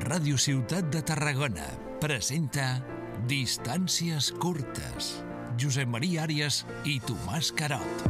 Ràdio Ciutat de Tarragona presenta Distàncies curtes. Josep Maria Àrias i Tomàs Carot.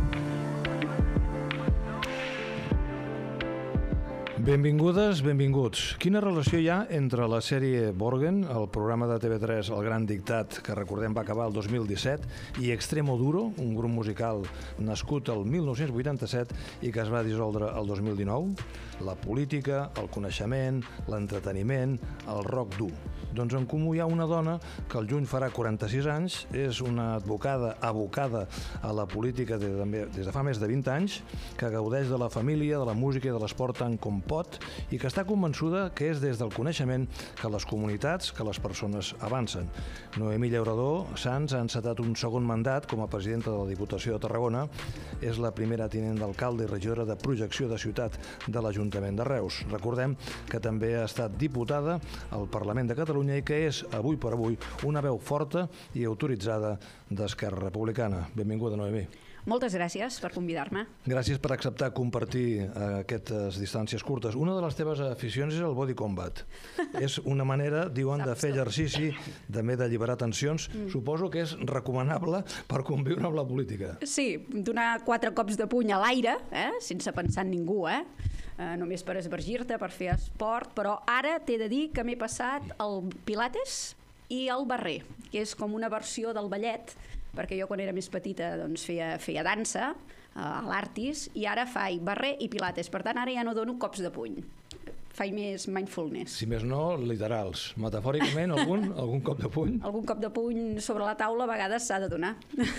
Benvingudes, benvinguts. Quina relació hi ha entre la sèrie Borgen, el programa de TV3 El Gran Dictat, que recordem va acabar el 2017, i Extremoduro, un grup musical nascut el 1987 i que es va dissoldre el 2019? La política, el coneixement, l'entreteniment, el rock dur. Doncs en comú hi ha una dona que el juny farà 46 anys, és una advocada abocada a la política des de fa més de 20 anys, que gaudeix de la família, de la música i de l'esport tant com pot, i que està convençuda que és des del coneixement que les comunitats, que les persones avancen. Noemí Llauradó Sans ha encetat un segon mandat com a presidenta de la Diputació de Tarragona. És la primera tinent d'alcalde i regidora de projecció de ciutat de l'Ajuntament de Reus. Recordem que també ha estat diputada al Parlament de Catalunya i que és, avui per avui, una veu forta i autoritzada d'Esquerra Republicana. Benvinguda, Noemí. Moltes gràcies per convidar-me. Gràcies per acceptar compartir aquestes distàncies curtes. Una de les teves aficions és el body combat. És una manera, diuen, de fer exercici, també d'alliberar tensions. Suposo que és recomanable per conviure amb la política. Sí, donar 4 cops de puny a l'aire, sense pensar en ningú, només per esvergir-te, per fer esport, però ara t'he de dir que m'he passat el pilates i el barrer, que és com una versió del ballet, perquè jo quan era més petita doncs, feia dansa a l'Artis i ara faig barrer i pilates, per tant ara ja no dono cops de puny, faig més mindfulness. Si més no, literals. Metafòricament, algun cop de puny? Algun cop de puny sobre la taula a vegades s'ha de donar.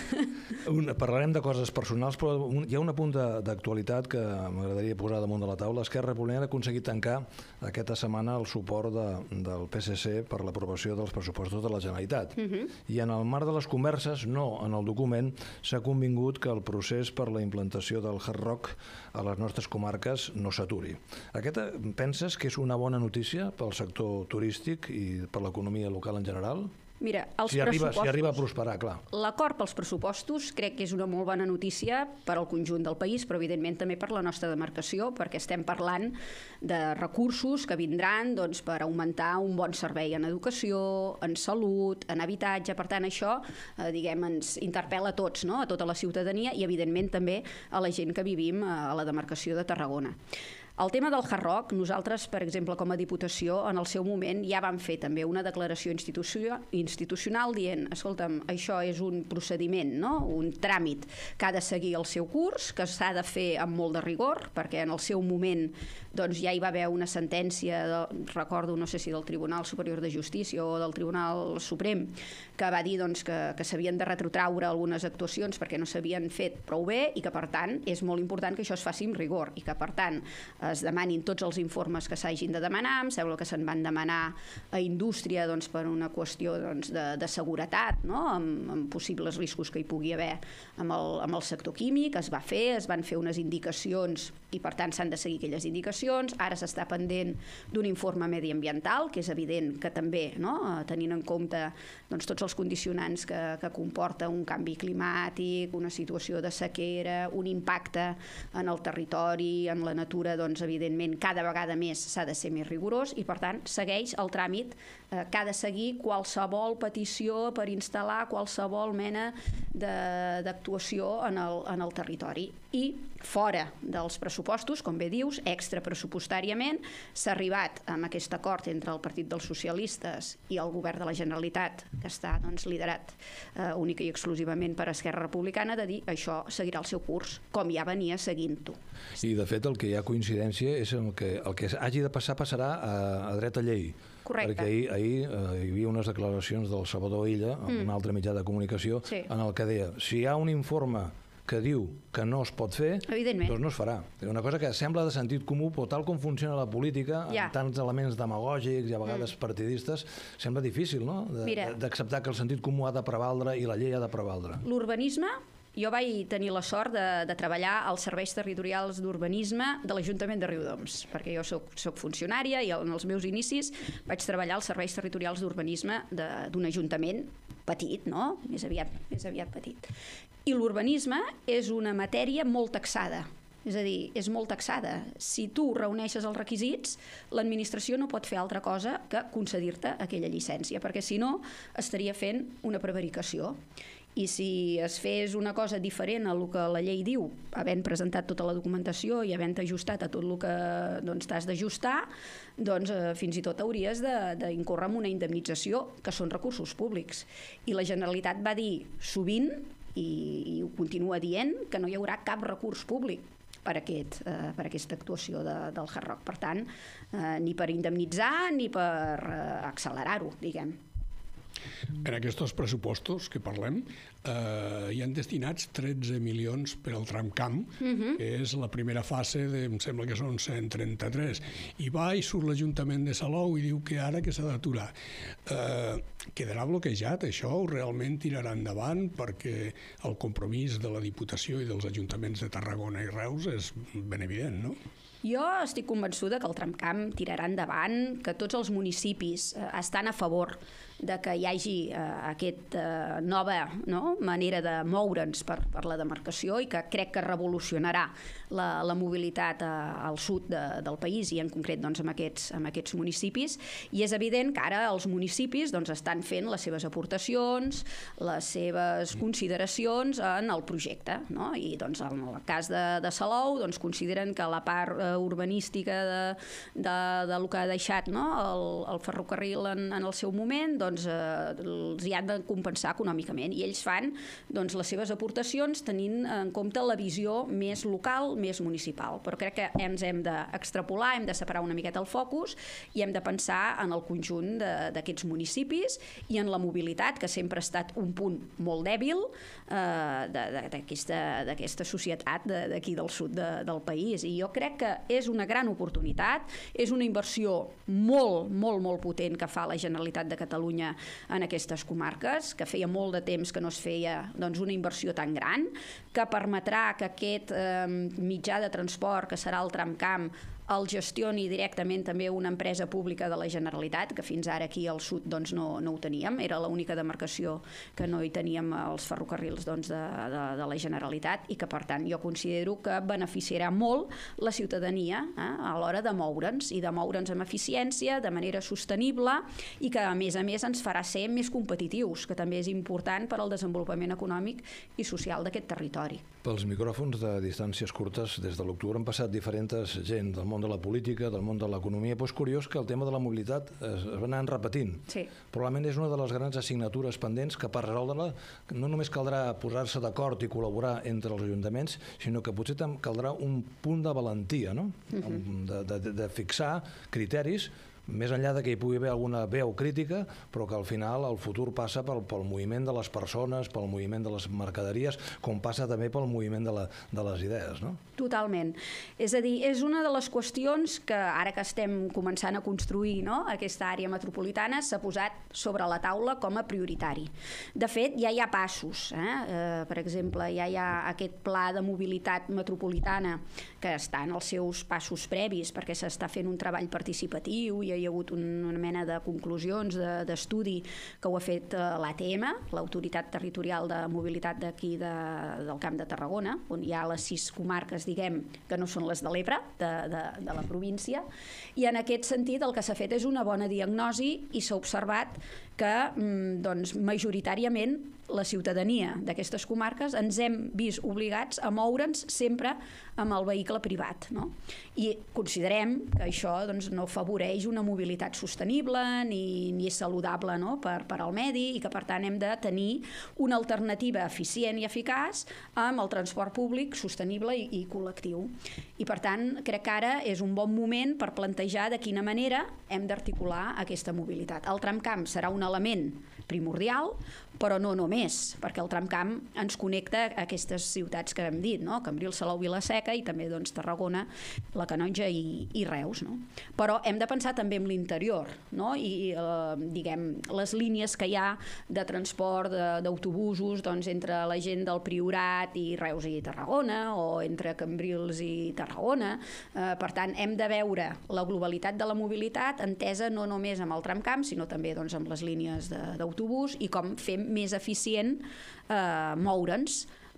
Parlarem de coses personals, però hi ha un apunt d'actualitat que m'agradaria posar damunt de la taula. Esquerra Republicana ha aconseguit tancar aquesta setmana el suport del PSC per l'aprovació dels pressupostos de la Generalitat. I en el marc de les converses, no en el document, s'ha convingut que el procés per la implantació del Hard Rock a les nostres comarques no s'aturi. Penses que és una bona notícia pel sector turístic i per l'economia local en general? Mira, si arriba a prosperar, clar. L'acord pels pressupostos crec que és una molt bona notícia per al conjunt del país, però evidentment també per la nostra demarcació, perquè estem parlant de recursos que vindran doncs, per augmentar un bon servei en educació, en salut, en habitatge. Per tant, això ens interpel·la a tots, no? A tota la ciutadania i evidentment també a la gent que vivim a la demarcació de Tarragona. El tema del Hard Rock, nosaltres, per exemple, com a Diputació, en el seu moment ja vam fer també una declaració institucional dient, escolta'm, això és un procediment, no? Un tràmit que ha de seguir el seu curs, que s'ha de fer amb molt de rigor, perquè en el seu moment doncs, ja hi va haver una sentència, recordo, no sé si del Tribunal Superior de Justícia o del Tribunal Suprem, que va dir doncs, que s'havien de retrotraure algunes actuacions perquè no s'havien fet prou bé i que, per tant, és molt important que això es faci amb rigor i que, per tant, es demanin tots els informes que s'hagin de demanar. Em sembla que se'n van demanar a Indústria doncs, per una qüestió doncs, de seguretat, no? amb possibles riscos que hi pugui haver amb el sector químic. Es va fer, es van fer unes indicacions i per tant s'han de seguir aquelles indicacions. Ara s'està pendent d'un informe mediambiental, que és evident que també, no? Tenint en compte doncs, tots els condicionants que comporta un canvi climàtic, una situació de sequera, un impacte en el territori, en la natura, doncs, evidentment cada vegada més s'ha de ser més rigorós i per tant segueix el tràmit que ha de seguir qualsevol petició per instal·lar qualsevol mena d'actuació en el territori. I fora dels pressupostos, com bé dius, extrapressupostàriament s'ha arribat amb aquest acord entre el Partit dels Socialistes i el Govern de la Generalitat, que està doncs, liderat única i exclusivament per Esquerra Republicana, de dir això seguirà el seu curs, com ja venia seguint-ho. I de fet el que hi ha coincidència és el que hagi de passar passarà a dret a llei. Correcte. Perquè ahir hi havia unes declaracions del Salvador Illa en un altre mitjà de comunicació en el que deia, si hi ha un informe que diu que no es pot fer, doncs no es farà. És una cosa que sembla de sentit comú, però tal com funciona la política, amb tants elements demagògics i a vegades partidistes, sembla difícil, no?, d'acceptar que el sentit comú ha de prevaldre i la llei ha de prevaldre. L'urbanisme, jo vaig tenir la sort de treballar als serveis territorials d'urbanisme de l'Ajuntament de Riudoms, perquè jo soc funcionària i en els meus inicis vaig treballar als serveis territorials d'urbanisme d'un ajuntament petit, no? Més aviat petit. I l'urbanisme és una matèria molt taxada. És a dir, és molt taxada. Si tu reuneixes els requisits, l'administració no pot fer altra cosa que concedir-te aquella llicència, perquè si no estaria fent una prevaricació. I si es fes una cosa diferent a el que la llei diu, havent presentat tota la documentació i havent ajustat a tot el que t'has d'ajustar, doncs fins i tot hauries d'incórrer en una indemnització, que són recursos públics. I la Generalitat va dir sovint, i ho continua dient, que no hi haurà cap recurs públic per aquesta actuació del Hard Rock. Per tant, ni per indemnitzar ni per accelerar-ho, diguem. En aquests pressupostos que parlem hi han destinats 13 milions per al tramcamp, que és la primera fase em sembla que són 133, i va i surt l'Ajuntament de Salou i diu que ara que s'ha d'aturar. Quedarà bloquejat això o realment tirarà endavant, perquè el compromís de la Diputació i dels ajuntaments de Tarragona i Reus és ben evident, no? Jo estic convençuda que el tramcamp tirarà endavant, que tots els municipis estan a favor de que hi hagi aquesta nova manera de moure'ns per la demarcació, i que crec que revolucionarà la mobilitat al sud del país, i en concret amb aquests municipis. I és evident que ara els municipis estan fent les seves aportacions, les seves consideracions en el projecte, no? I en el cas de Salou consideren que la part urbanística del que ha deixat el ferrocarril en el seu moment els hi han de compensar econòmicament, i ells fan les seves aportacions tenint en compte la visió més local, més municipal. Però crec que ens hem d'extrapolar, hem de separar una miqueta el focus i hem de pensar en el conjunt d'aquests municipis i en la mobilitat, que sempre ha estat un punt molt dèbil d'aquesta societat d'aquí del sud del país. I jo crec que és una gran oportunitat, és una inversió molt, molt, molt potent que fa la Generalitat de Catalunya en aquestes comarques, que feia molt de temps que no es feia una inversió tan gran, que permetrà que aquest mitjà de transport, que serà el tramcamp, el gestioni directament també una empresa pública de la Generalitat, que fins ara aquí al sud no ho teníem, era l'única demarcació que no hi teníem els ferrocarrils de la Generalitat, i que per tant jo considero que beneficiarà molt la ciutadania a l'hora de moure'ns, i de moure'ns amb eficiència, de manera sostenible, i que a més ens farà ser més competitius, que també és important per al desenvolupament econòmic i social d'aquest territori. Pels micròfons de distàncies curtes, des de l'octubre han passat diferents gent del món de la política, del món de l'economia, però és curiós que el tema de la mobilitat es va anar repetint. Sí. Probablement és una de les grans assignatures pendents que per resoldre-la no només caldrà posar-se d'acord i col·laborar entre els ajuntaments, sinó que potser caldrà un punt de valentia, no? De fixar criteris més enllà de que hi pugui haver alguna veu crítica, però que al final el futur passa pel moviment de les persones, pel moviment de les mercaderies, com passa també pel moviment de les idees, no? Totalment. És a dir, és una de les qüestions que ara que estem començant a construir aquesta àrea metropolitana s'ha posat sobre la taula com a prioritari. De fet, ja hi ha passos. Per exemple, ja hi ha aquest pla de mobilitat metropolitana que està en els seus passos previs, perquè s'està fent un treball participatiu, i hi ha hagut una mena de conclusions d'estudi que ho ha fet l'ATM, l'Autoritat Territorial de Mobilitat d'aquí del Camp de Tarragona, on hi ha les 6 comarques, diguem, que no són les de l'Ebre, de la província, i en aquest sentit el que s'ha fet és una bona diagnosi, i s'ha observat que majoritàriament la ciutadania d'aquestes comarques ens hem vist obligats a moure'ns sempre amb el vehicle privat, no? I considerem que això no afavoreix una mobilitat sostenible ni és saludable per al medi, i que per tant hem de tenir una alternativa eficient i eficaç amb el transport públic sostenible i col·lectiu. I per tant crec que ara és un bon moment per plantejar de quina manera hem d'articular aquesta mobilitat. El tramcamp serà un element primordial, però no només, perquè el tramcamp ens connecta a aquestes ciutats que hem dit, no? Cambrils, Salou, Vila-seca, i també Tarragona, la Canonja i Reus, no? Però hem de pensar també en l'interior, no? I diguem, les línies que hi ha de transport d'autobusos entre la gent del Priorat i Reus i Tarragona, o entre Cambrils i Tarragona. Per tant, hem de veure la globalitat de la mobilitat entesa no només amb el tramcamp, sinó també amb les línies d'autobús, i com fem més eficient moure'ns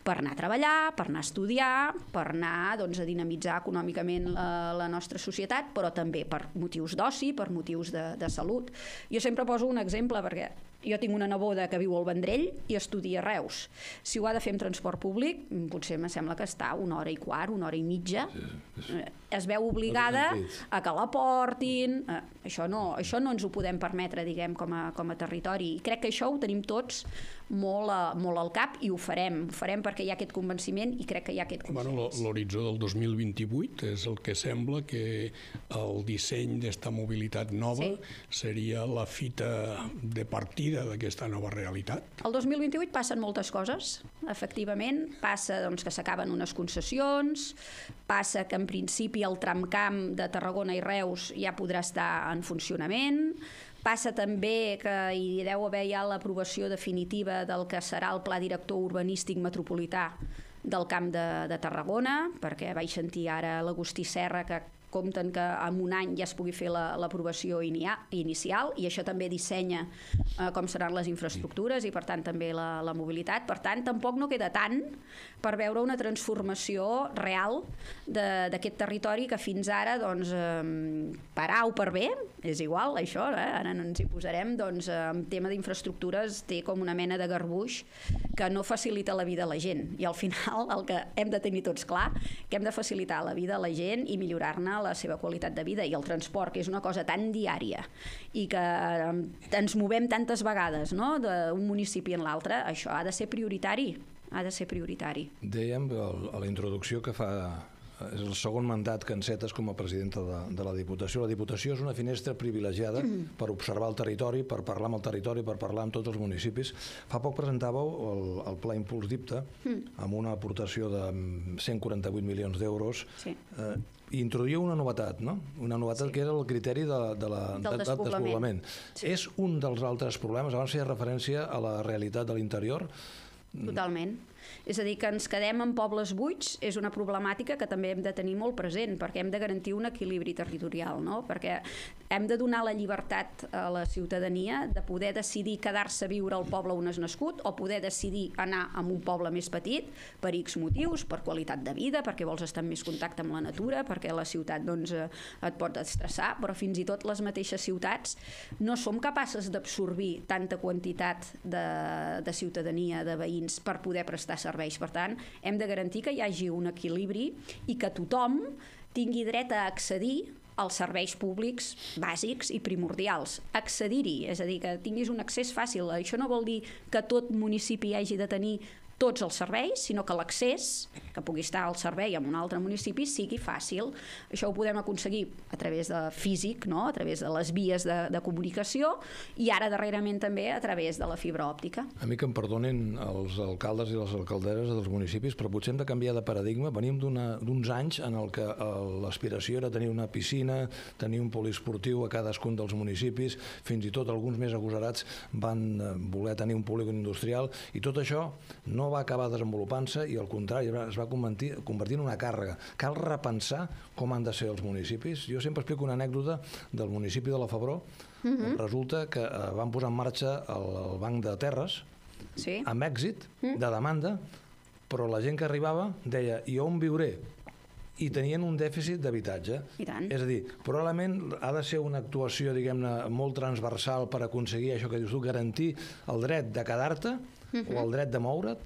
per anar a treballar, per anar a estudiar, per anar doncs, a dinamitzar econòmicament la nostra societat, però també per motius d'oci, per motius de salut. Jo sempre poso un exemple, perquè jo tinc una neboda que viu al Vendrell i estudia a Reus. Si ho ha de fer en transport públic, potser em sembla que està 1 hora i quart, 1 hora i mitja. Es veu obligada a que la portin. Això no ens ho podem permetre, diguem, com a territori. I crec que això ho tenim tots molt al cap i ho farem perquè hi ha aquest convenciment i crec que hi ha aquest consens. Bueno, l'horitzó del 2028 és el que sembla que el disseny d'esta mobilitat nova seria la fita de partida d'aquesta nova realitat. El 2028 passen moltes coses, efectivament. Passa doncs, que s'acaben unes concessions, passa que en principi el tramcamp de Tarragona i Reus ja podrà estar en funcionament, passa també que hi deu haver ja l'aprovació definitiva del que serà el Pla Director Urbanístic Metropolità del Camp de Tarragona, perquè vaig sentir ara l'Agustí Serra que compten que en un any ja es pugui fer l'aprovació inicial i això també dissenya com seran les infraestructures i per tant també la mobilitat. Per tant, tampoc no queda tant per veure una transformació real d'aquest territori que fins ara, doncs, per A o per B, és igual això, ara no ens hi posarem, doncs en tema d'infraestructures té com una mena de garbuix que no facilita la vida a la gent i al final el que hem de tenir tots clar que hem de facilitar la vida a la gent i millorar-ne la seva qualitat de vida i el transport, que és una cosa tan diària i que ens movem tantes vegades, no?, d'un municipi en l'altre, això ha de ser prioritari. Dèiem a la introducció que és el segon mandat que encetes com a presidenta de la Diputació. La Diputació és una finestra privilegiada per observar el territori, per parlar amb el territori, per parlar amb tots els municipis. Fa poc presentàveu el Pla Impuls d'IPTA amb una aportació de 148 milions d'euros. I introduïa una novetat, no? Una novetat que era el criteri del despoblament. És un dels altres problemes. Abans feia referència a la realitat de l'interior. Totalment. És a dir, que ens quedem en pobles buits és una problemàtica que també hem de tenir molt present, perquè hem de garantir un equilibri territorial, no? Perquè hem de donar la llibertat a la ciutadania de poder decidir quedar-se a viure al poble on és nascut o poder decidir anar a un poble més petit per X motius, per qualitat de vida, perquè vols estar en més contacte amb la natura, perquè la ciutat doncs, et pot estressar, però fins i tot les mateixes ciutats no som capaces d'absorbir tanta quantitat de ciutadania, de veïns, per poder prestar serveis. Per tant, hem de garantir que hi hagi un equilibri i que tothom tingui dret a accedir als serveis públics bàsics i primordials. Accedir-hi, és a dir, que tinguis un accés fàcil. Això no vol dir que tot municipi hagi de tenir tots els serveis, sinó que l'accés, que pugui estar al servei en un altre municipi, sigui fàcil. Això ho podem aconseguir a través de físic, no? A través de les vies de comunicació i ara darrerament també a través de la fibra òptica. A mi que em perdonin els alcaldes i les alcalderes dels municipis, però potser hem de canviar de paradigma. Venim d'uns anys en el que l'aspiració era tenir una piscina, tenir un poliesportiu a cadascun dels municipis, fins i tot alguns més agosarats van voler tenir un polígon industrial i tot això no va acabar desenvolupant-se i al contrari es va convertir en una càrrega. Cal repensar com han de ser els municipis. Jo sempre explico una anècdota del municipi de la Febró. Resulta que van posar en marxa el banc de terres amb èxit de demanda, però la gent que arribava deia, i on viuré? I tenien un dèficit d'habitatge. És a dir, probablement ha de ser una actuació, diguem-ne, molt transversal per aconseguir això que dius tu, garantir el dret de quedar-te o el dret de moure't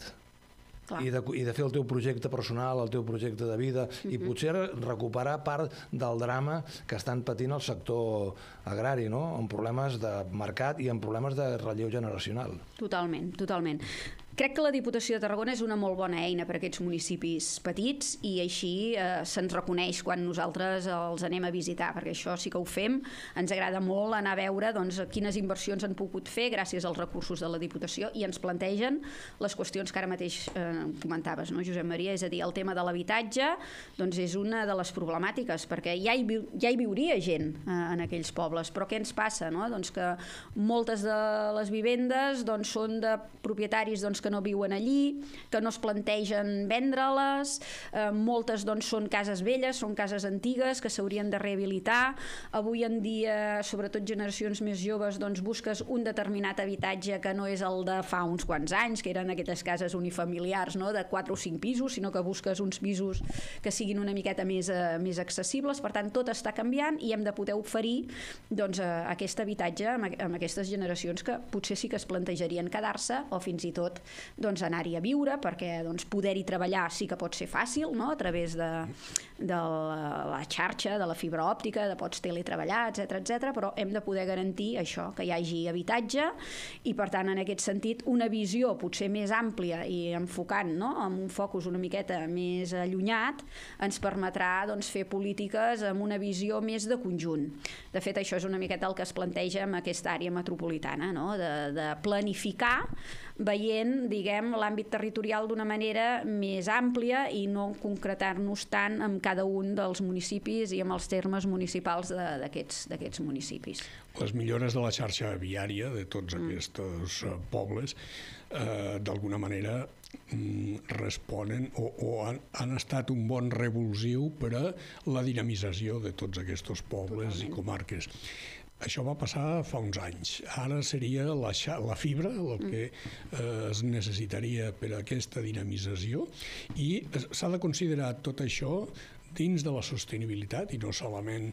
i de fer el teu projecte personal, el teu projecte de vida i potser recuperar part del drama que estan patint el sector agrari, no? Amb problemes de mercat i amb problemes de relleu generacional. Totalment, totalment. Crec que la Diputació de Tarragona és una molt bona eina per a aquests municipis petits i així se'ns reconeix quan nosaltres els anem a visitar, perquè això sí que ho fem. Ens agrada molt anar a veure doncs, quines inversions han pogut fer gràcies als recursos de la Diputació i ens plantegen les qüestions que ara mateix comentaves, no, Josep Maria? És a dir, el tema de l'habitatge doncs és una de les problemàtiques, perquè ja hi viuria gent en aquells pobles, però què ens passa? No? Doncs que moltes de les vivendes doncs, són de propietaris doncs, que no viuen allí, que no es plantegen vendre-les, moltes doncs, són cases velles, són cases antigues que s'haurien de rehabilitar. Avui en dia, sobretot generacions més joves, doncs busques un determinat habitatge que no és el de fa uns quants anys, que eren aquelles cases unifamiliars, no? De 4 o 5 pisos, sinó que busques uns pisos que siguin una miqueta més accessibles. Per tant, tot està canviant i hem de poder oferir doncs, aquest habitatge amb aquestes generacions que potser sí que es plantejarien quedar-se o fins i tot doncs, anar-hi a viure, perquè doncs, poder-hi treballar sí que pot ser fàcil, no? A través de la xarxa, de la fibra òptica, de pots teletreballar, etc, però hem de poder garantir això, que hi hagi habitatge i per tant en aquest sentit una visió potser més àmplia i enfocant, no? Amb un focus una miqueta més allunyat ens permetrà doncs, fer polítiques amb una visió més de conjunt. De fet, això és una miqueta el que es planteja en aquesta àrea metropolitana, no? De planificar veient, diguem, l'àmbit territorial d'una manera més àmplia i no concretar-nos tant en cada un dels municipis i amb els termes municipals d'aquests municipis. Les millores de la xarxa viària de tots aquests pobles d'alguna manera responen o han estat un bon revulsiu per a la dinamització de tots aquests pobles i comarques. Això va passar fa uns anys. Ara seria la fibra el que es necessitaria per a aquesta dinamització i s'ha de considerar tot això dins de la sostenibilitat i no solament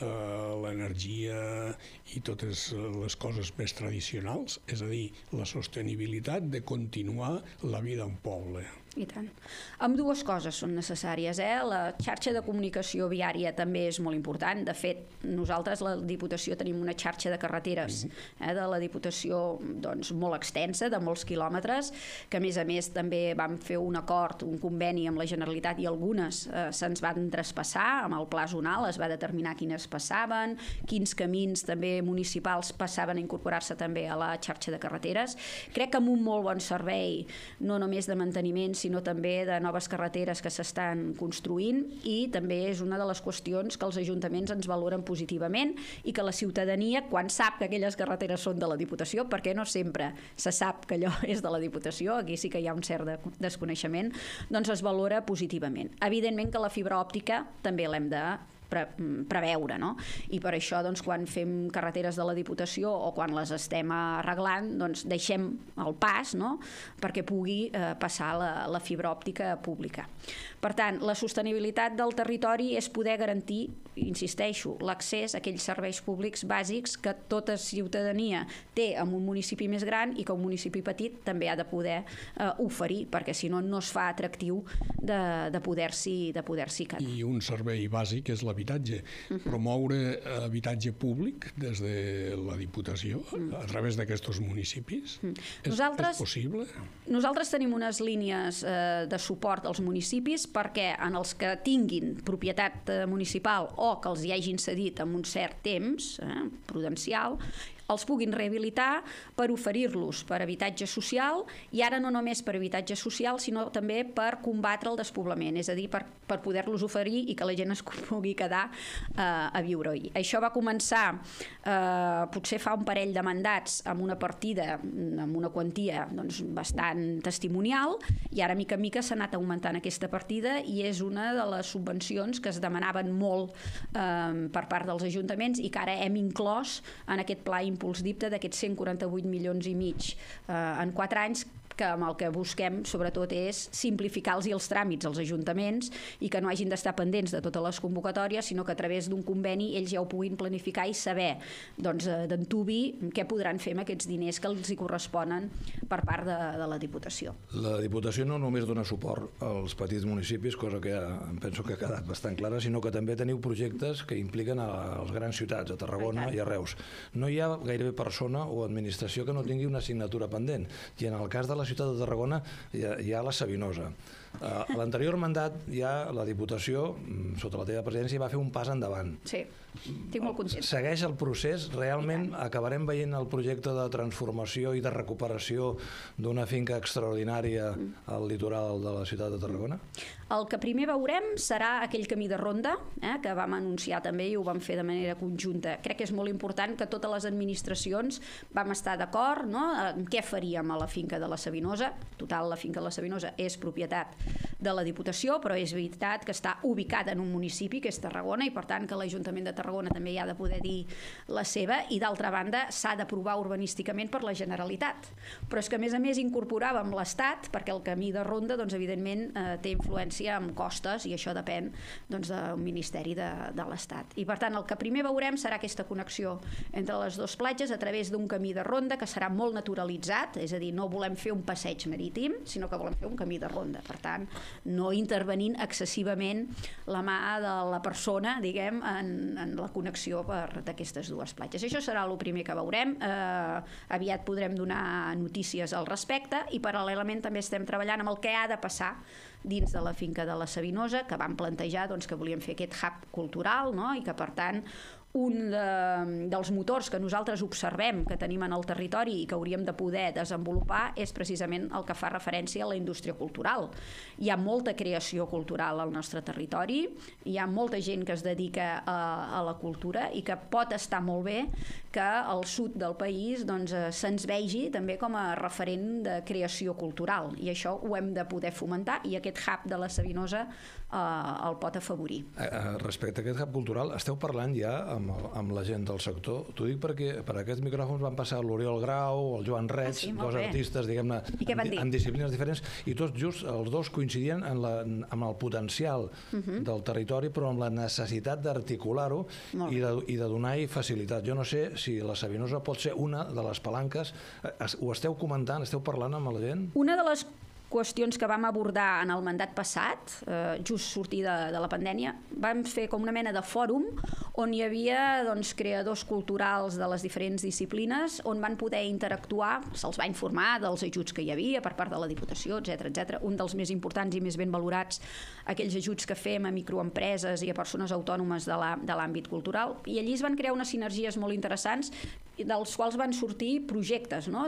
l'energia i totes les coses més tradicionals, és a dir, la sostenibilitat de continuar la vida en poble. I tant. Amb dues coses són necessàries. La xarxa de comunicació viària també és molt important. De fet, nosaltres, la Diputació, tenim una xarxa de carreteres de la Diputació doncs, molt extensa, de molts quilòmetres, que a més també vam fer un acord, un conveni amb la Generalitat i algunes se'ns van traspassar, amb el pla zonal es va determinar quines passaven, quins camins també municipals passaven a incorporar-se també a la xarxa de carreteres. Crec que amb un molt bon servei, no només de manteniment, sinó també de noves carreteres que s'estan construint i també és una de les qüestions que els ajuntaments ens valoren positivament i que la ciutadania, quan sap que aquelles carreteres són de la Diputació, perquè no sempre se sap que allò és de la Diputació, aquí sí que hi ha un cert desconeixement, doncs es valora positivament. Evidentment que la fibra òptica també l'hem de preveure, no? I per això doncs, quan fem carreteres de la Diputació o quan les estem arreglant doncs, deixem el pas, no? Perquè pugui passar la fibra òptica pública. Per tant, la sostenibilitat del territori és poder garantir, insisteixo, l'accés a aquells serveis públics bàsics que tota ciutadania té en un municipi més gran i que un municipi petit també ha de poder oferir, perquè si no, no es fa atractiu de poder-s'hi quedar. I un servei bàsic és l'habitatge. Promoure habitatge públic des de la Diputació a través d'aquests municipis és possible? Nosaltres tenim unes línies de suport als municipis perquè en els que tinguin propietat municipal o que els hi hagin cedit en un cert temps prudencial, els puguin rehabilitar per oferir-los per habitatge social i ara no només per habitatge social sinó també per combatre el despoblament, és a dir, per poder-los oferir i que la gent es pugui quedar a viure-hi. Això va començar potser fa un parell de mandats amb una partida, amb una quantia doncs, bastant testimonial i ara mica en mica s'ha anat augmentant aquesta partida i és una de les subvencions que es demanaven molt per part dels ajuntaments i que ara hem inclòs en aquest pla Impuls d'IPTA d'aquests 148 milions i mig en 4 anys que amb el que busquem sobretot és simplificar-los els tràmits als ajuntaments i que no hagin d'estar pendents de totes les convocatòries, sinó que a través d'un conveni ells ja ho puguin planificar i saber d'antuvi què podran fer amb aquests diners que els hi corresponen per part de la Diputació. La Diputació no només dona suport als petits municipis, cosa que em penso que ha quedat bastant clara, sinó que també teniu projectes que impliquen a les grans ciutats, a Tarragona i a Reus. No hi ha gairebé persona o administració que no tingui una assignatura pendent i en el cas de la ciutat de Tarragona hi ha la Sabinosa. A l'anterior mandat ja la Diputació, sota la teva presidència, va fer un pas endavant. Sí, estic molt content. Segueix el procés? Realment acabarem veient el projecte de transformació i de recuperació d'una finca extraordinària al litoral de la ciutat de Tarragona? El que primer veurem serà aquell camí de ronda, que vam anunciar també i ho vam fer de manera conjunta. Crec que és molt important que totes les administracions vam estar d'acord en què faríem a la finca de la Sabinosa Savinosa. Total, la finca de la Savinosa és propietat de la Diputació, però és veritat que està ubicada en un municipi, que és Tarragona, i per tant que l'Ajuntament de Tarragona també hi ha de poder dir la seva, i d'altra banda s'ha d'aprovar urbanísticament per la Generalitat. Però és que a més incorporàvem l'Estat, perquè el camí de ronda, doncs, evidentment, té influència en costes, i això depèn del Ministeri de l'Estat. I per tant, el que primer veurem serà aquesta connexió entre les dues platges a través d'un camí de ronda que serà molt naturalitzat, és a dir, no volem fer un passeig marítim, sinó que volem fer un camí de ronda. Per tant, no intervenint excessivament la mà de la persona, diguem, en la connexió d'aquestes dues platges. Això serà el primer que veurem. Aviat podrem donar notícies al respecte, i paral·lelament també estem treballant amb el que ha de passar dins de la finca de la Savinosa, que vam plantejar que volíem fer aquest hub cultural, no? I que, per tant, un dels motors que nosaltres observem que tenim en el territori i que hauríem de poder desenvolupar és precisament el que fa referència a la indústria cultural. Hi ha molta creació cultural al nostre territori, hi ha molta gent que es dedica a la cultura i que pot estar molt bé que al sud del país se'ns vegi també com a referent de creació cultural, i això ho hem de poder fomentar, i aquest hub de la Savinosa el pot afavorir. Respecte a aquest hub cultural, esteu parlant ja amb la gent del sector? T'ho dic perquè per aquests micròfons van passar l'Oriol Grau, el Joan Reig, dos artistes, diguem-ne, en disciplines diferents, i tots just, els dos coincidien amb el potencial del territori, però amb la necessitat d'articular-ho i de donar-hi facilitat. Jo no sé si la Savinosa pot ser una de les palanques. Ho esteu comentant, esteu parlant amb la gent? Una de les qüestions que vam abordar en el mandat passat, just sortir de la pandèmia, vam fer com una mena de fòrum on hi havia creadors culturals de les diferents disciplines, on van poder interactuar, se'ls va informar dels ajuts que hi havia per part de la Diputació, etc. Un dels més importants i més ben valorats, aquells ajuts que fem a microempreses i a persones autònomes de l'àmbit cultural, i allí es van crear unes sinergies molt interessants, dels quals van sortir projectes, no?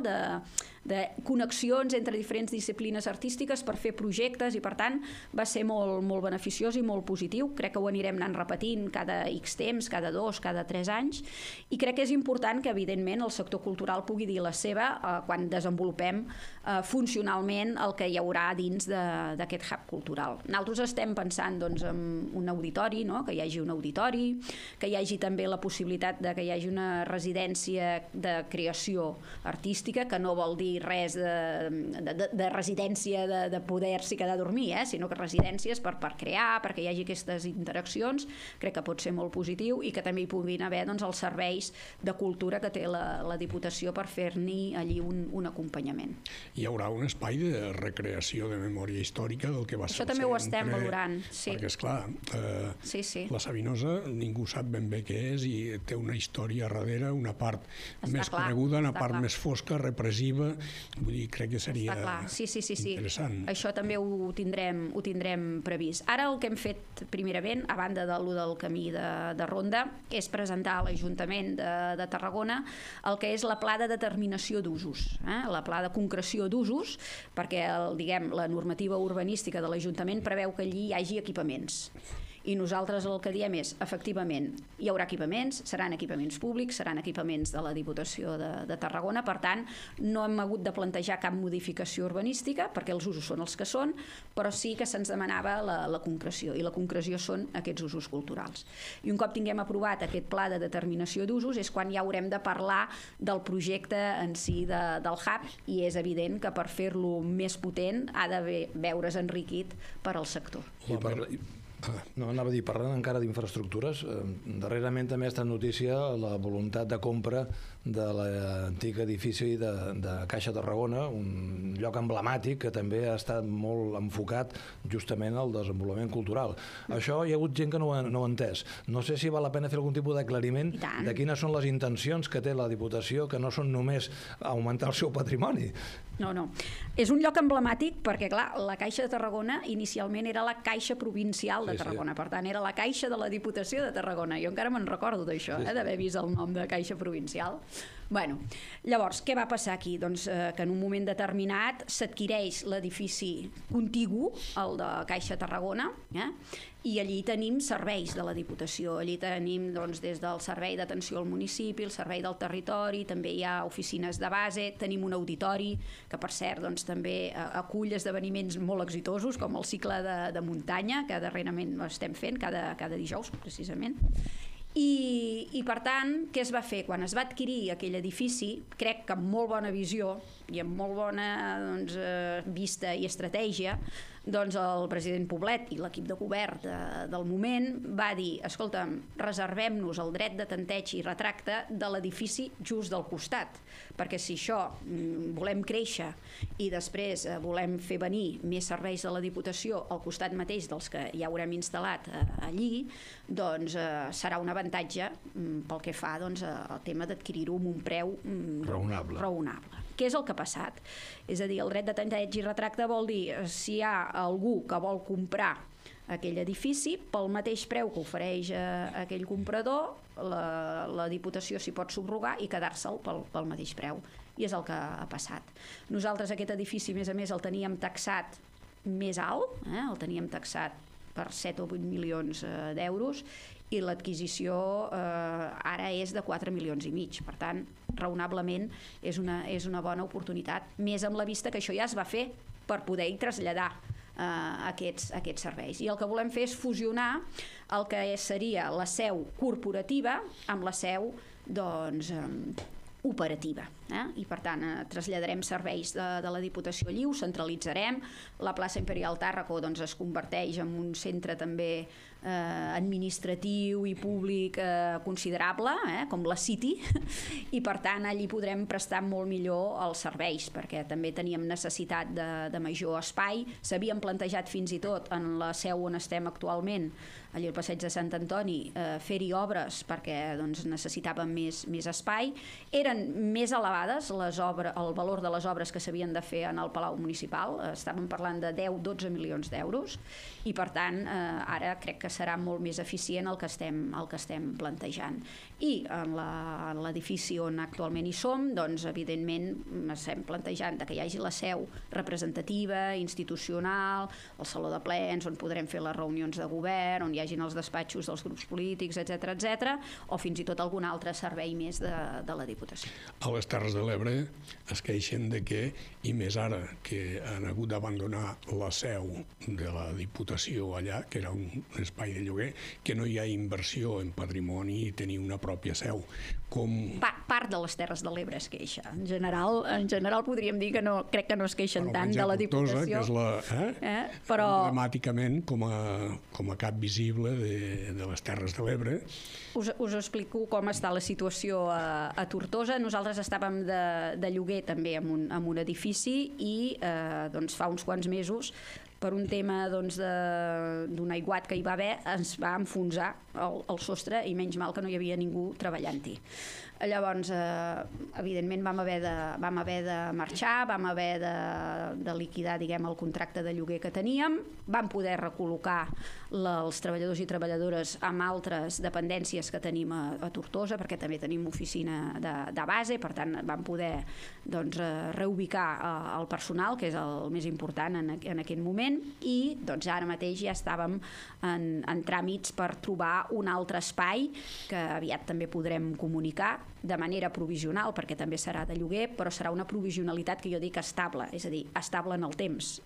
de connexions entre diferents disciplines artístiques per fer projectes, i per tant va ser molt, molt beneficiós i molt positiu. Crec que ho anirem anant repetint cada X temps, cada 2, cada 3 anys, i crec que és important que evidentment el sector cultural pugui dir la seva quan desenvolupem funcionalment el que hi haurà dins d'aquest hub cultural. Nosaltres estem pensant en un auditori, no? Que hi hagi un auditori, que hi hagi també la possibilitat que hi hagi una residència de creació artística, que no vol dir res de residència de poder-s'hi quedar a dormir, sinó que residències per crear, perquè hi hagi aquestes interaccions. Crec que pot ser molt positiu, i que també hi puguin haver els serveis de cultura que té la Diputació per fer-n'hi allí un acompanyament. Hi haurà un espai de recreació de memòria històrica del que va ser. Això també ho estem valorant, sí. Perquè, esclar, la Savinosa ningú sap ben bé què és, i té una història darrere, una part més coneguda, una part més fosca, repressiva. Vull dir, crec que seria interessant. Això també ho tindrem previst. Ara el que hem fet primerament, a banda del camí de ronda, és presentar a l'Ajuntament de Tarragona el que és la pla de determinació d'usos, la pla de concreció d'usos, perquè la normativa urbanística de l'Ajuntament preveu que allí hi hagi equipaments. I nosaltres el que diem és, efectivament, hi haurà equipaments, seran equipaments públics, seran equipaments de la Diputació de Tarragona, per tant, no hem hagut de plantejar cap modificació urbanística, perquè els usos són els que són, però sí que se'ns demanava la concreció, i la concreció són aquests usos culturals. I un cop tinguem aprovat aquest pla de determinació d'usos és quan ja haurem de parlar del projecte en si del hub, i és evident que per fer-lo més potent ha de veure's enriquit per al sector. No, anava a dir, parlant encara d'infraestructures, darrerament també ha estat notícia la voluntat de compra de l'antic edifici de Caixa Tarragona, un lloc emblemàtic que també ha estat molt enfocat justament al desenvolupament cultural. Això hi ha hagut gent que no ho ha entès. No sé si val la pena fer algun tipus d'aclariment de quines són les intencions que té la Diputació, que no són només augmentar el seu patrimoni. No. És un lloc emblemàtic perquè, clar, la Caixa de Tarragona inicialment era la Caixa Provincial de Tarragona, per tant, era la Caixa de la Diputació de Tarragona. Jo encara me'n recordo d'això, d'haver vist el nom de Caixa Provincial. Bueno, llavors, què va passar aquí? Doncs que en un moment determinat s'adquireix l'edifici contigu, el de Caixa Tarragona, i allí tenim serveis de la Diputació. Allí tenim doncs, des del servei d'atenció al municipi, el servei del territori, també hi ha oficines de base, tenim un auditori que, per cert, doncs, també acull esdeveniments molt exitosos, com el cicle de muntanya, que darrerament estem fent cada dijous, precisament. I per tant, què es va fer? Quan es va adquirir aquell edifici, crec que amb molt bona visió i amb molt bona vista i estratègia, doncs el president Poblet i l'equip de govern del moment va dir, escolta'm, reservem-nos el dret de tanteig i retracte de l'edifici just del costat, perquè si això volem créixer i després volem fer venir més serveis de la Diputació al costat mateix dels que ja haurem instal·lat allí, doncs serà un avantatge pel que fa al tema d'adquirir-ho amb un preu raonable. Què és el que ha passat? És a dir, el dret de tanteig i retracte vol dir si hi ha algú que vol comprar aquell edifici, pel mateix preu que ofereix aquell comprador, la Diputació s'hi pot subrogar i quedar-se'l pel mateix preu. I és el que ha passat. Nosaltres aquest edifici, a més, el teníem taxat més alt, el teníem taxat per 7 o 8 milions d'euros, i l'adquisició ara és de 4 milions i mig. Per tant, raonablement és una bona oportunitat, més amb la vista que això ja es va fer per poder-hi traslladar aquests serveis. I el que volem fer és fusionar el que seria la seu corporativa amb la seu operativa. I per tant traslladarem serveis de la Diputació allí, ho centralitzarem, la plaça Imperial Tàrraco es converteix en un centre també administratiu i públic considerable, com la City, i per tant allí podrem prestar molt millor els serveis, perquè també teníem necessitat de major espai. S'havien plantejat fins i tot en la seu on estem actualment, allà al passeig de Sant Antoni, fer-hi obres perquè necessitàvem més espai. Eren més elevades el valor de les obres que s'havien de fer en el Palau Municipal, estàvem parlant de 10-12 milions d'euros, i per tant ara crec que serà molt més eficient el que estem plantejant. I en l'edifici on actualment hi som, doncs evidentment estem plantejant que hi hagi la seu representativa, institucional, el saló de plens on podrem fer les reunions de govern, on hi hagin els despatxos dels grups polítics, etc., o fins i tot algun altre servei més de la Diputació. A les Terres de l'Ebre es queixen de que, i més ara que han hagut d'abandonar la seu de la Diputació allà, que era un espai de lloguer, que no hi ha inversió en patrimoni i tenir una pròpia seu. Part de les Terres de l'Ebre es queixa. En general podríem dir que crec que no es queixen tant de la Diputació. Però emblemàticament com a cap visible de les Terres de l'Ebre. Us explico com està la situació a Tortosa. Nosaltres estàvem de lloguer també en un edifici i fa uns quants mesos, per un tema d'un aiguat que hi va haver, ens va enfonsar el sostre i menys mal que no hi havia ningú treballant-hi. Llavors, evidentment, vam haver de marxar, vam haver de liquidar, el contracte de lloguer que teníem, vam poder recol·locar els treballadors i treballadores amb altres dependències que tenim a Tortosa, perquè també tenim oficina de base, per tant, vam poder reubicar el personal, que és el més important en aquest moment, i ara mateix ja estàvem en tràmits per trobar un altre espai que aviat també podrem comunicar de manera provisional, perquè també serà de lloguer, però serà una provisionalitat que jo dic estable, és a dir, estable en el temps.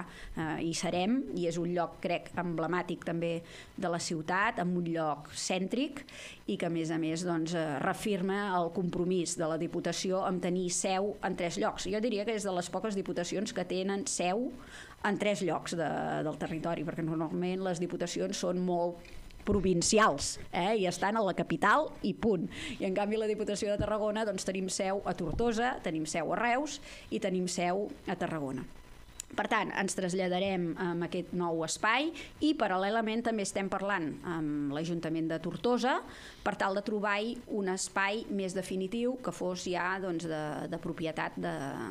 Hi serem, i és un lloc, crec, emblemàtic també de la ciutat, amb un lloc cèntric, i que a més reafirma el compromís de la Diputació amb tenir seu en 3 llocs. Jo diria que és de les poques diputacions que tenen seu en 3 llocs del territori, perquè normalment les diputacions són molt provincials, i estan a la capital i punt. I en canvi la Diputació de Tarragona tenim seu a Tortosa, tenim seu a Reus i tenim seu a Tarragona. Per tant, ens traslladarem a aquest nou espai i paral·lelament també estem parlant amb l'Ajuntament de Tortosa per tal de trobar-hi un espai més definitiu que fos ja de propietat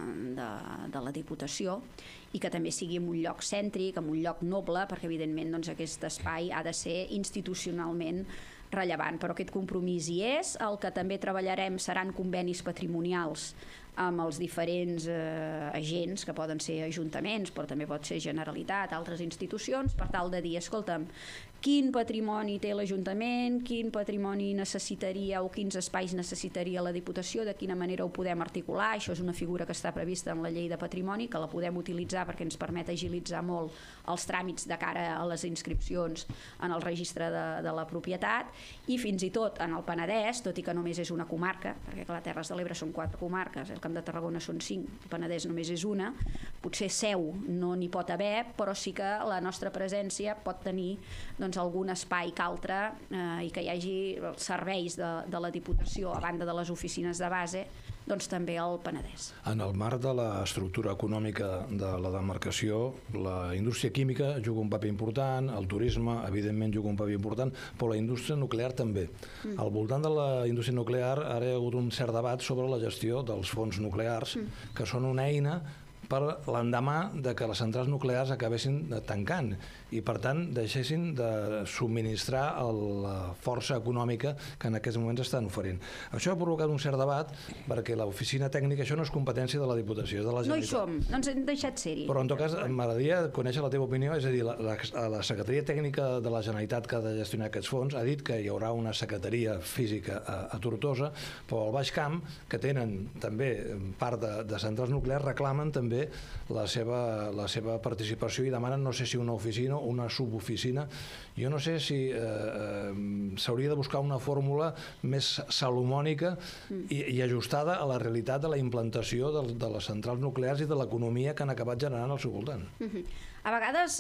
de la Diputació i que també sigui en un lloc cèntric, en un lloc noble, perquè evidentment aquest espai ha de ser institucionalment rellevant, però aquest compromís hi és. El que també treballarem seran convenis patrimonials amb els diferents agents, que poden ser ajuntaments, però també pot ser Generalitat, altres institucions, per tal de dir, escolta'm, quin patrimoni té l'Ajuntament, quin patrimoni necessitaria o quins espais necessitaria la Diputació, de quina manera ho podem articular. Això és una figura que està prevista en la llei de patrimoni, que la podem utilitzar perquè ens permet agilitzar molt els tràmits de cara a les inscripcions en el registre de la propietat, i fins i tot en el Penedès, tot i que només és una comarca, perquè clar, Terres de l'Ebre són 4 comarques, el Camp de Tarragona són 5, el Penedès només és una, potser seu no n'hi pot haver, però sí que la nostra presència pot tenir algun espai que altre i que hi hagi serveis de la Diputació a banda de les oficines de base, doncs també al Penedès. En el marc de l'estructura econòmica de la demarcació, la indústria química juga un paper important, el turisme evidentment juga un paper important, però la indústria nuclear també. Al voltant de la indústria nuclear ara hi ha hagut un cert debat sobre la gestió dels fons nuclears, que són una eina per l'endemà de que les centrals nuclears acabessin tancant i per tant deixessin de subministrar la força econòmica que en aquests moments estan oferint. Això ha provocat un cert debat perquè l'oficina tècnica, això no és competència de la Diputació, és de la No hi Generalitat. som, no ens hem deixat ser-hi. Però en tot cas m'agradaria conèixer la teva opinió, és a dir, la Secretaria Tècnica de la Generalitat que ha de gestionar aquests fons ha dit que hi haurà una secretaria física a Tortosa, però al Baix Camp, que tenen també part de centrals nuclears, reclamen també la seva participació i demanen, no sé si una oficina o una suboficina. Jo no sé si s'hauria de buscar una fórmula més salomònica i ajustada a la realitat de la implantació de les centrals nuclears i de l'economia que han acabat generant al seu voltant. A vegades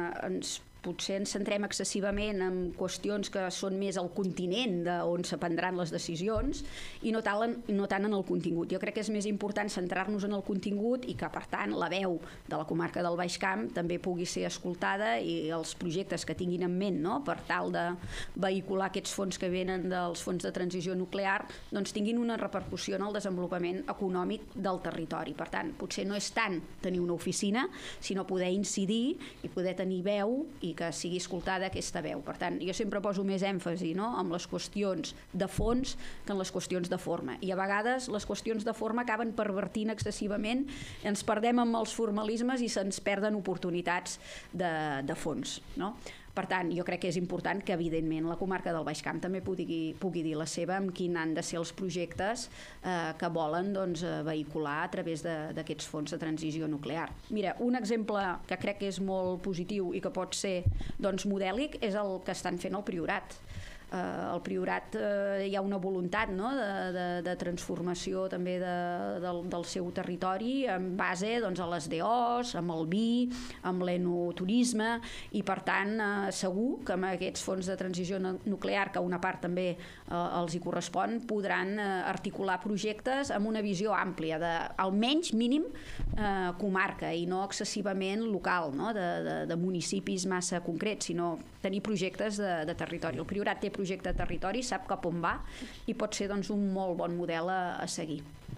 potser ens centrem excessivament en qüestions que són més al continent on se prendran les decisions i no tant en el contingut. Jo crec que és més important centrar-nos en el contingut i que, per tant, la veu de la comarca del Baix Camp també pugui ser escoltada i els projectes que tinguin en ment, no?, per tal de vehicular aquests fons que venen dels fons de transició nuclear, doncs tinguin una repercussió en el desenvolupament econòmic del territori. Per tant, potser no és tant tenir una oficina, sinó poder incidir i poder tenir veu i que sigui escoltada aquesta veu. Per tant, jo sempre poso més èmfasi, no?, en les qüestions de fons que en les qüestions de forma. I a vegades les qüestions de forma acaben pervertint excessivament, ens perdem amb els formalismes i se'ns perden oportunitats de fons, no? Per tant, jo crec que és important que, evidentment, la comarca del Baix Camp també pugui dir la seva amb quin han de ser els projectes que volen vehicular a través d'aquests fons de transició nuclear. Mira, un exemple que crec que és molt positiu i que pot ser modèlic és el que estan fent al Priorat. Al Priorat hi ha una voluntat, no?, de transformació també del seu territori en base a les DOs, amb el vi, amb l'enoturisme, i per tant segur que amb aquests fons de transició nuclear, que una part també els hi correspon, podran articular projectes amb una visió àmplia, almenys mínim comarca i no excessivament local, no?, de municipis massa concrets, sinó tenir projectes de territori. El Priorat té projecte de territori, sap cap on va i pot ser un molt bon model a seguir.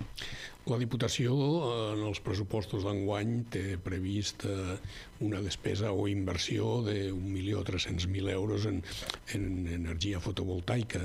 La Diputació en els pressupostos d'enguany té previst una despesa o inversió de 1.300.000 euros en energia fotovoltaica.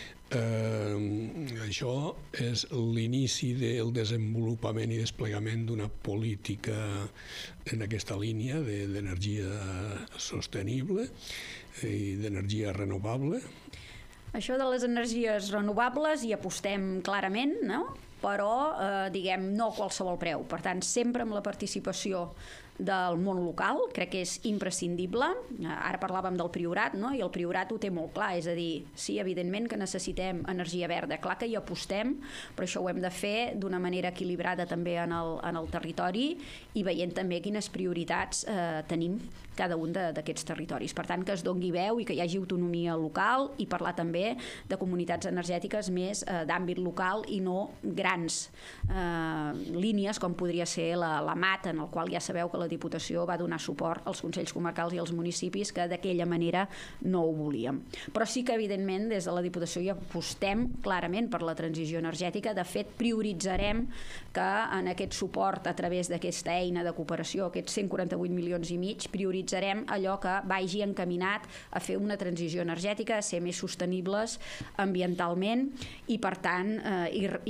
Això és l'inici del desenvolupament i desplegament d'una política en aquesta línia d'energia sostenible i d'energia renovable. Això de les energies renovables hi apostem clarament, no?, però no a qualsevol preu. Per tant, sempre amb la participació del món local, crec que és imprescindible. Ara parlàvem del Priorat, no?, i el Priorat ho té molt clar, és a dir, sí, evidentment que necessitem energia verda, clar que hi apostem, però això ho hem de fer d'una manera equilibrada també en el territori i veient també quines prioritats tenim cada un d'aquests territoris. Per tant, que es doni veu i que hi hagi autonomia local i parlar també de comunitats energètiques més d'àmbit local i no grans línies com podria ser la MAT, en el qual ja sabeu que la Diputació va donar suport als Consells Comarcals i als municipis que d'aquella manera no ho volíem. Però sí que, evidentment, des de la Diputació ja apostem clarament per la transició energètica. De fet, prioritzarem que en aquest suport a través d'aquesta eina de cooperació, aquests 148,5 milions, prioritzarem allò que vagi encaminat a fer una transició energètica, a ser més sostenibles ambientalment i, per tant, i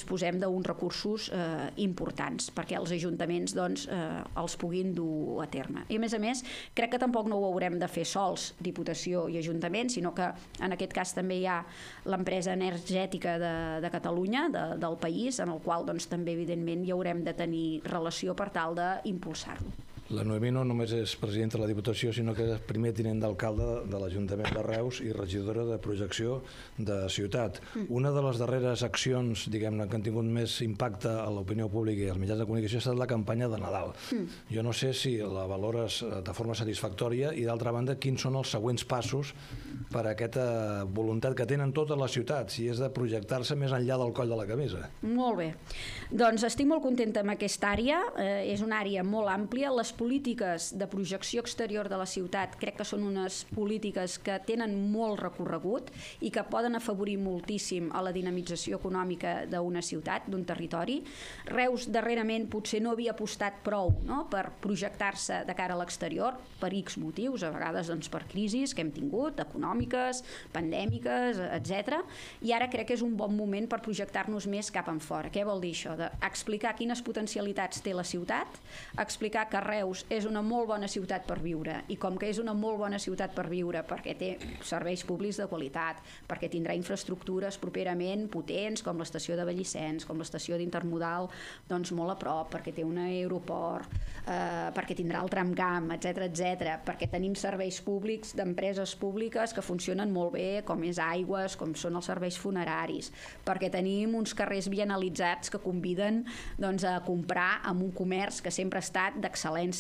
disposem d'uns recursos importants perquè els ajuntaments doncs, els puguin dur a terme. I a més, crec que tampoc no ho haurem de fer sols, Diputació i Ajuntament, sinó que en aquest cas també hi ha l'empresa energètica de Catalunya, del país, en el qual doncs, també evidentment hi haurem de tenir relació per tal d'impulsar-lo. La Noemí no només és presidenta de la Diputació, sinó que és primer tinent d'alcalde de l'Ajuntament de Reus i regidora de projecció de ciutat. Una de les darreres accions, diguem-ne, que han tingut més impacte a l'opinió pública i als mitjans de comunicació ha estat la campanya de Nadal. Jo no sé si la valores de forma satisfactòria i, d'altra banda, quins són els següents passos per a aquesta voluntat que tenen totes les ciutats, si és de projectar-se més enllà del coll de la camisa. Molt bé. Doncs estic molt contenta amb aquesta àrea. És una àrea molt àmplia. Les polítiques de projecció exterior de la ciutat crec que són unes polítiques que tenen molt recorregut i que poden afavorir moltíssim a la dinamització econòmica d'una ciutat, d'un territori. Reus darrerament potser no havia apostat prou, no?, per projectar-se de cara a l'exterior, per X motius, a vegades doncs, per crisis que hem tingut, econòmiques, pandèmiques, etc. I ara crec que és un bon moment per projectar-nos més cap enfora. Què vol dir això? Explicar quines potencialitats té la ciutat, explicar que Reus és una molt bona ciutat per viure, i com que és una molt bona ciutat per viure perquè té serveis públics de qualitat, perquè tindrà infraestructures properament potents com l'estació de Vallicens, com l'estació d'Intermodal, doncs molt a prop, perquè té un aeroport, perquè tindrà el tramcamp, etc, perquè tenim serveis públics d'empreses públiques que funcionen molt bé, com és Aigües, com són els serveis funeraris, perquè tenim uns carrers bienalitzats que conviden doncs, a comprar amb un comerç que sempre ha estat d'excel·lència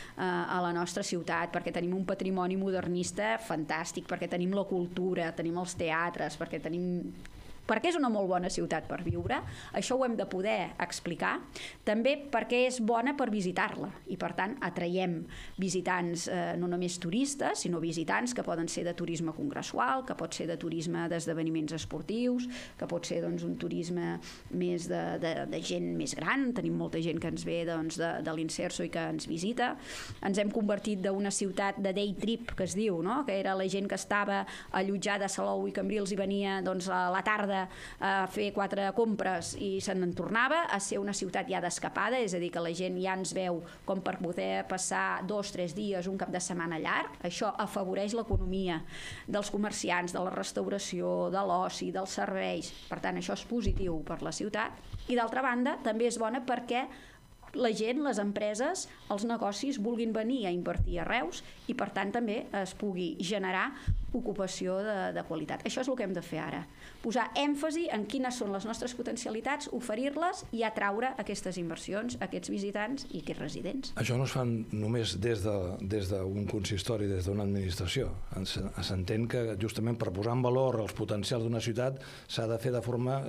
a la nostra ciutat, perquè tenim un patrimoni modernista fantàstic, perquè tenim la cultura, tenim els teatres, perquè és una molt bona ciutat per viure. Això ho hem de poder explicar. També perquè és bona per visitar-la i, per tant, atraiem visitants, no només turistes, sinó visitants que poden ser de turisme congressual, que pot ser de turisme d'esdeveniments esportius, que pot ser doncs, un turisme més de gent més gran. Tenim molta gent que ens ve doncs, de l'Inserso i que ens visita. Ens hem convertit d'una ciutat de day trip, que es diu, no?, que era la gent que estava allotjada a Salou i Cambrils i venia doncs, a la tarda a fer 4 compres i se n'en tornava, a ser una ciutat ja d'escapada, és a dir, que la gent ja ens veu com per poder passar 2-3 dies, un cap de setmana llarg. Això afavoreix l'economia dels comerciants, de la restauració, de l'oci, dels serveis. Per tant, això és positiu per la ciutat. I d'altra banda, també és bona perquè la gent, les empreses, els negocis vulguin venir a invertir a Reus i, per tant, també es pugui generar ocupació de qualitat. Això és el que hem de fer ara. Posar èmfasi en quines són les nostres potencialitats, oferir-les i atraure aquestes inversions, aquests visitants i aquests residents. Això no es fa només des d'un consistori, des d'una administració. S'entén que justament per posar en valor els potencials d'una ciutat s'ha de fer de forma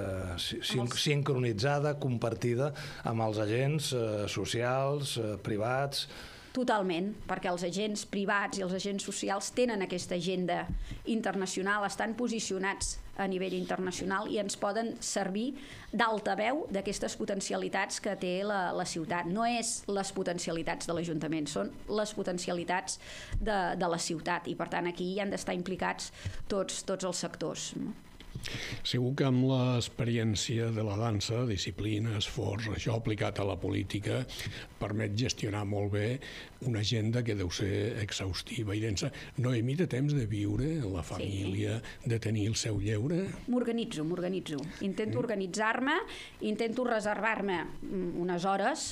sincronitzada, compartida amb els agents socials, privats. Totalment, perquè els agents privats i els agents socials tenen aquesta agenda internacional, estan posicionats a nivell internacional i ens poden servir d'altaveu d'aquestes potencialitats que té la ciutat. No és les potencialitats de l'Ajuntament, són les potencialitats de la ciutat i, per tant, aquí hi han d'estar implicats tots els sectors. Segur que amb l'experiència de la dansa, disciplina, esforç, això aplicat a la política, permet gestionar molt bé una agenda que deu ser exhaustiva i densa. Noemí, té temps de viure la família, de tenir el seu lleure? M'organitzo. Intento organitzar-me, intento reservar-me unes hores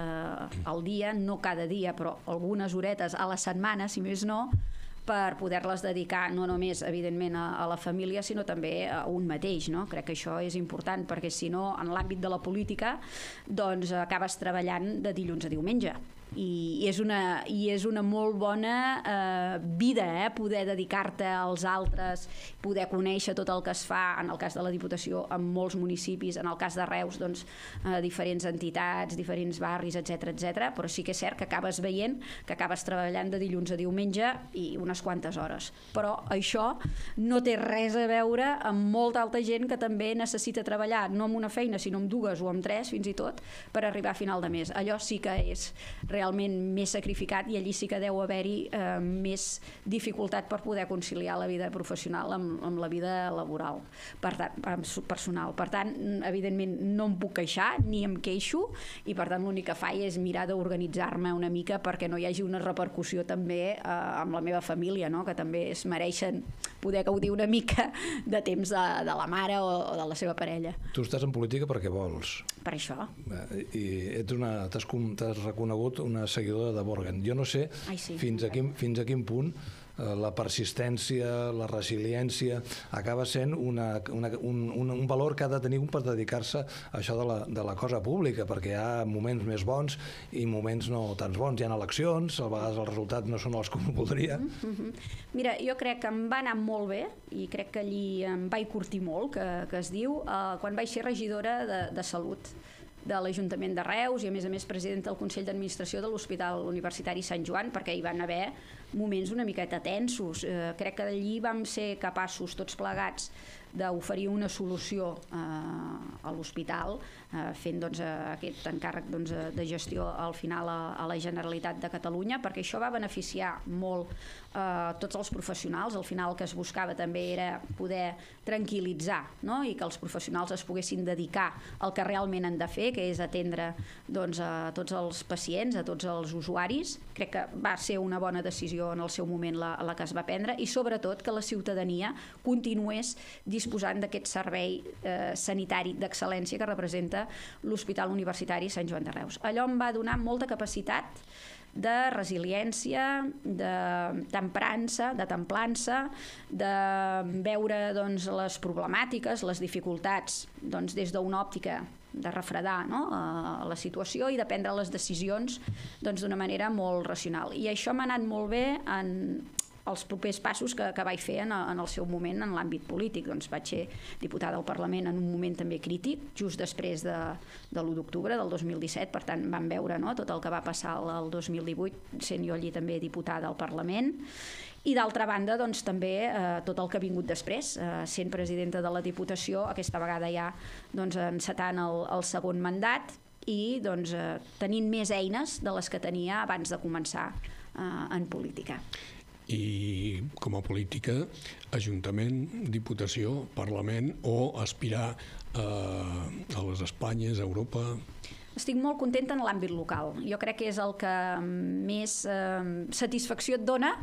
al dia, no cada dia, però algunes horetes a la setmana, si més no, per poder-les dedicar no només, evidentment, a la família, sinó també a un mateix, no? Crec que això és important, perquè si no, en l'àmbit de la política, doncs acabes treballant de dilluns a diumenge. I és una molt bona vida, poder dedicar-te als altres, poder conèixer tot el que es fa, en el cas de la Diputació, en molts municipis, en el cas de Reus, doncs, diferents entitats, diferents barris, etc. Però sí que és cert que acabes veient que acabes treballant de dilluns a diumenge i unes quantes hores. Però això no té res a veure amb molta altra gent que també necessita treballar, no amb una feina, sinó amb 2 o amb 3, fins i tot, per arribar a final de mes. Allò sí que és realment realment més sacrificat, i allí sí que deu haver-hi més dificultat per poder conciliar la vida professional amb la vida laboral, personal. Per tant, evidentment no em puc queixar ni em queixo, i per tant l'únic que faig és mirar d'organitzar-me una mica perquè no hi hagi una repercussió també amb la meva família, no? Que també es mereixen poder gaudir una mica de temps de la mare o de la seva parella. Tu estàs en política perquè vols. Per això. I t'has reconegut una seguidora de Borgen. Jo no sé fins a quin punt la persistència, la resiliència acaba sent un valor que ha de tenir un per dedicar-se a això de la cosa pública, perquè hi ha moments més bons i moments no tan bons. Hi ha eleccions, a vegades els resultats no són els que un voldria. Mira, jo crec que em va anar molt bé, i crec que allí em vaig curtir molt, que es diu, quan vaig ser regidora de Salut de l'Ajuntament de Reus, i a més presidenta del Consell d'Administració de l'Hospital Universitari Sant Joan, perquè hi van haver moments una miqueta tensos. Crec que d'allí vam ser capaços tots plegats d'oferir una solució a l'hospital, fent aquest encàrrec de gestió al final a la Generalitat de Catalunya, perquè això va beneficiar molt tots els professionals. Al final el que es buscava també era poder tranquil·litzar, no? I que els professionals es poguessin dedicar al que realment han de fer, que és atendre a tots els pacients, a tots els usuaris. Crec que va ser una bona decisió en el seu moment la que es va prendre, i sobretot que la ciutadania continués disposant d'aquest servei sanitari d'excel·lència que representa l'Hospital Universitari Sant Joan de Reus. Allò em va donar molta capacitat de resiliència, de temprança, de veure les problemàtiques, les dificultats des d'una òptica de refredar la situació i de prendre les decisions d'una manera molt racional. I això m'ha anat molt bé en els propers passos que vaig fer en el seu moment en l'àmbit polític. Vaig ser diputada al Parlament en un moment també crític, just després de l'1 d'octubre del 2017, per tant vam veure tot el que va passar el 2018, sent jo allí també diputada al Parlament. I d'altra banda, també tot el que ha vingut després, sent presidenta de la Diputació, aquesta vegada ja encetant el segon mandat i tenint més eines de les que tenia abans de començar en política. I com a política, Ajuntament, Diputació, Parlament o aspirar a les Espanyes, a Europa? Estic molt contenta en l'àmbit local. Jo crec que és el que més satisfacció et dona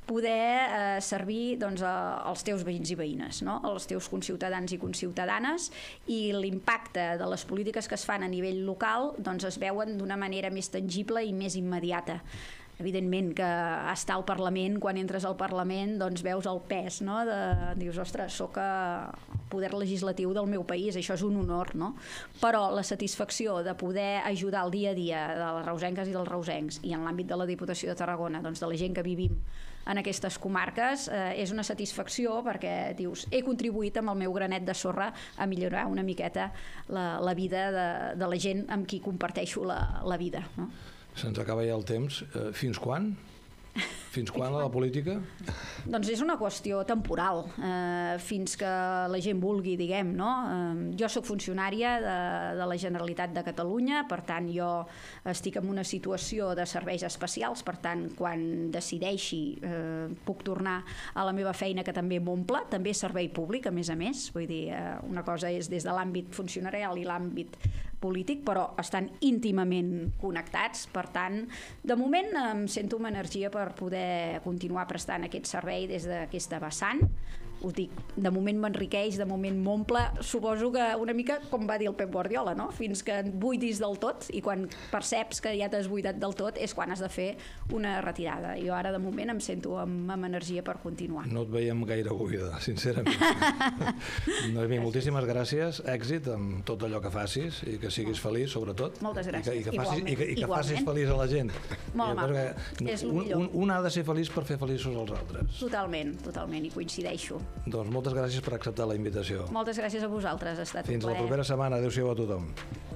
poder servir als teus veïns i veïnes, als teus conciutadans i conciutadanes, i l'impacte de les polítiques que es fan a nivell local es veuen d'una manera més tangible i més immediata. Evidentment que estar al Parlament, quan entres al Parlament veus el pes, dius, ostres, soc poder legislatiu del meu país, això és un honor, però la satisfacció de poder ajudar el dia a dia de les reusenques i dels reusencs, i en l'àmbit de la Diputació de Tarragona, de la gent que vivim en aquestes comarques, és una satisfacció perquè dius, he contribuït amb el meu granet de sorra a millorar una miqueta la vida de la gent amb qui comparteixo la vida. Se'ns acaba ja el temps. Fins quan? Fins quan la política? Doncs és una qüestió temporal, fins que la gent vulgui, diguem, no? Jo soc funcionària de la Generalitat de Catalunya, per tant jo estic en una situació de serveis especials, per tant quan decideixi puc tornar a la meva feina, que també m'omple, també servei públic, a més, vull dir, una cosa és des de l'àmbit funcionarial i l'àmbit polític, però estan íntimament connectats. Per tant, de moment em sento amb energia per poder continuar prestant aquest servei des d'aquesta vessant. Us dic, de moment m'enriqueix, de moment m'omple, suposo que una mica com va dir el Pep Guardiola, no? Fins que et buidis del tot, i quan perceps que ja t'has buidat del tot és quan has de fer una retirada. Jo ara de moment em sento amb energia per continuar. No et veiem gaire buida, sincerament. Noemí, moltíssimes gràcies, èxit amb tot allò que facis i que siguis feliç, sobretot. Moltes gràcies. I que facis feliç a la gent. Molt amable, és el millor. Un ha de ser feliç per fer feliços als altres. Totalment, i coincideixo. Doncs moltes gràcies per acceptar la invitació. Moltes gràcies a vosaltres, ha estat un plaer. Fins la propera setmana. Adéu-siau a tothom.